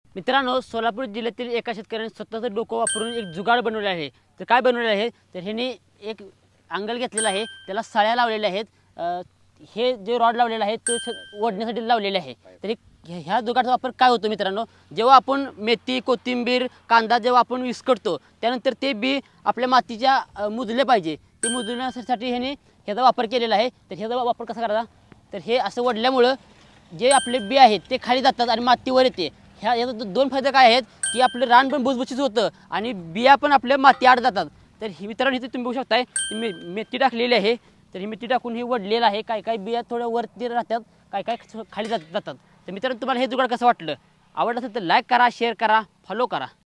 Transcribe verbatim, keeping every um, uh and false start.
मित्रांनो, सोलापूर जिल्ह्यातील एका शेतकऱ्याने स्वतःचं डोकं वापरून एक जुगाड बनवले आहे। तर काय बनवले आहे तर ह्याने एक अंगल घेतलेला आहे, त्याला सळ्या लावलेल्या आहेत। अ, हे जे रॉड लावलेला आहे तो ओढण्यासाठी लावलेले आहे। तर ह्या जुगाडचा वापर काय होतो मित्रांनो, जेव्हा आपण मेथी, कोथिंबीर, कांदा जेव्हा आपण विस्कटतो त्यानंतर ते बी आपल्या मातीच्या मुजले पाहिजे, ते मुजण्यासाठी ह्याने ह्याचा वापर केलेला आहे। तर ह्याचा वापर कसा करायचा, तर हे असं ओढल्यामुळं जे आपले बी आहेत ते खाली जातात आणि मातीवर येते। ह्या याचा दोन फायदे काय आहेत की आपलं रान पण भुसभुशीत होतं आणि बिया पण आपल्या माती आड जातात। तर ही मित्रांनो इथे तुम्ही बघू शकताय मे मेथी टाकलेली आहे। तर ही मेथी टाकून ही वडलेलं आहे, काय काय बिया थोड्या वरती राहतात, काय काय खाली जातात। तर मित्रांनो तुम्हाला हे जुगाड कसं वाटलं, आवडलं असेल तर लाईक करा, शेअर करा, फॉलो करा।